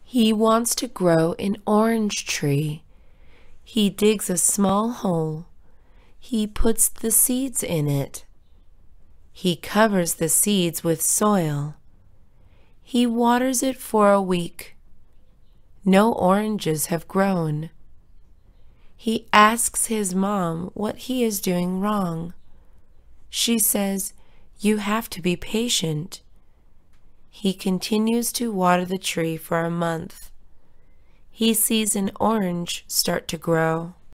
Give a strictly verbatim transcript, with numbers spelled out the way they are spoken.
He wants to grow an orange tree. He digs a small hole. He puts the seeds in it. He covers the seeds with soil. He waters it for a week. No oranges have grown. He asks his mom what he is doing wrong. She says, "You have to be patient." He continues to water the tree for a month. He sees an orange start to grow.